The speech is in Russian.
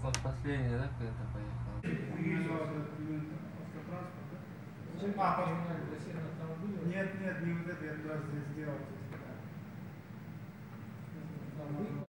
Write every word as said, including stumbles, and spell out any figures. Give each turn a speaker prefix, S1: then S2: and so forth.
S1: Вот последний, да, когда-то поехал?
S2: А, нет, нет, не вот это, я как раз здесь сделал.